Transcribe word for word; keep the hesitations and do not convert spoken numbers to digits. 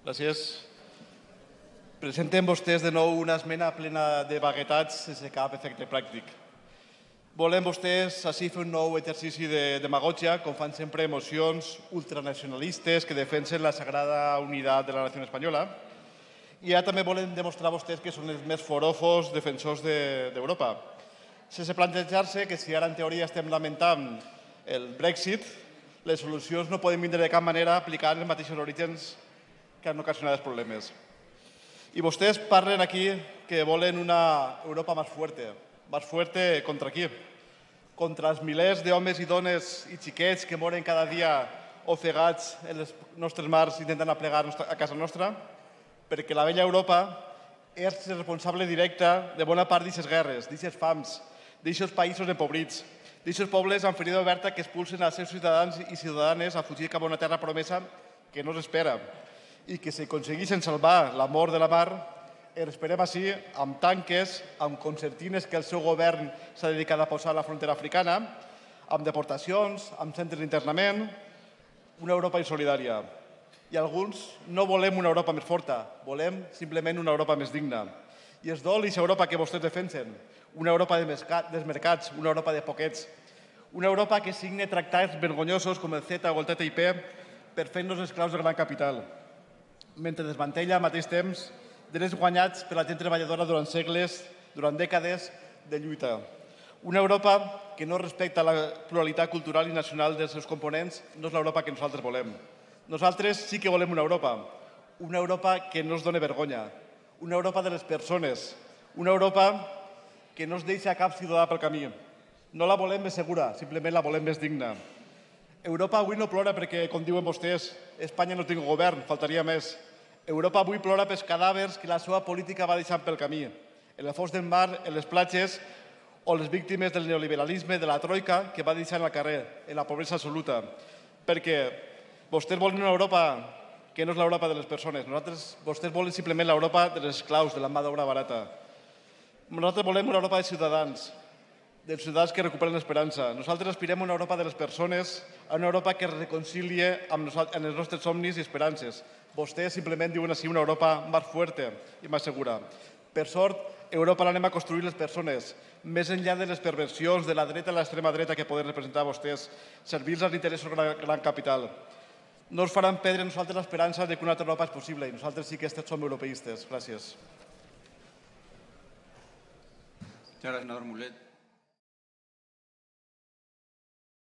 Gràcies. Presenten vostès de nou una esmena plena de vaguetats sense cap efecte pràctic. Volen vostès així fer un nou exercici de demagògia, com fan sempre mocions ultranacionalistes que defensen la sagrada unitat de la nació espanyola. I ara també volen demostrar vostès que són els més forofos defensors d'Europa. Sense plantejar-se que si ara en teoria estem lamentant el Brexit, les solucions no poden vindre de cap manera aplicant els mateixos orígens que han ocasionat els problemes. I vostès parlen aquí que volen una Europa més fuerte. Més fuerte contra qui? Contra els milers d'homes i dones i xiquets que moren cada dia ofegats en les nostres mars intentant aplegar a casa nostra? Perquè la vella Europa és responsable directa de bona part d'aquestes guerres, d'aquestes fams, d'aquests països empobrits, d'aquests pobles amb ferida oberta que expulsen els seus ciutadans i ciutadanes a fugir cap a una terra promesa que no s'espera i que si aconsegueixen salvar la mort de la mar, esperem així amb tanques, amb concertines que el seu govern s'ha dedicat a posar a la frontera africana, amb deportacions, amb centres d'internament, una Europa insolidària. I alguns no volem una Europa més forta, volem simplement una Europa més digna. I és dol aquesta Europa que vostès defensen, una Europa dels mercats, una Europa de poquets, una Europa que signe tractats vergonyosos com el CETA o el T T I P per fer-nos esclaus del gran capital, mentre desmantella al mateix temps drets guanyats per la gent treballadora durant segles, durant dècades de lluita. Una Europa que no respecta la pluralitat cultural i nacional dels seus components no és l'Europa que nosaltres volem. Nosaltres sí que volem una Europa, una Europa que no es doni vergonya, una Europa de les persones, una Europa que no es deixa cap ciutadà pel camí. No la volem més segura, simplement la volem més digna. Europa avui no plora perquè, com diuen vostès, Espanya no tingui govern, faltaria més. Europa avui plora pels cadàvers que la seva política va deixant pel camí, en el fons del mar, en les platges, o les víctimes del neoliberalisme, de la troika, que va deixant al carrer, en la pobresa absoluta. Perquè vostès volen una Europa que no és l'Europa de les persones. Nosaltres, vostès volen simplement l'Europa de les esclaus, de la mà d'obra barata. Nosaltres volem una Europa de ciutadans, dels ciutadans que recuperen l'esperança. Nosaltres aspirem a una Europa de les persones, a una Europa que es reconcilie amb els nostres somnis i esperances. Vostès simplement diuen així una Europa més forta i més segura. Per sort, Europa l'anem a construir les persones, més enllà de les perversions de la dreta i l'extrema dreta que poden representar vostès, servir-los als interessos del gran capital. No ens faran perdre a nosaltres l'esperança que una altra Europa és possible i nosaltres sí que som europeistes. Gràcies. Señora senador Mulet.